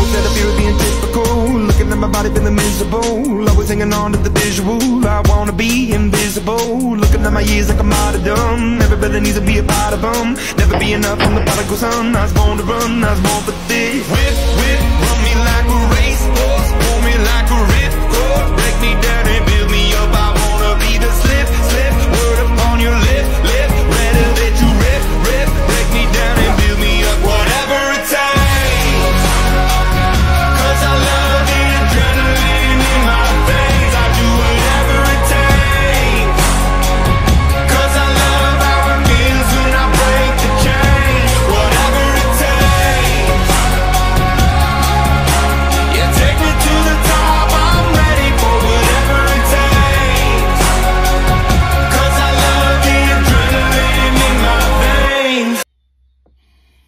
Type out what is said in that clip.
said I feel being typical. Looking at my body feeling miserable. Always hanging on to the visual. I wanna be invisible. Looking at my years like I'm out of dumb. Everybody needs to be a part of them. Never be enough from the prodigal son. I was born to run, I was born for this.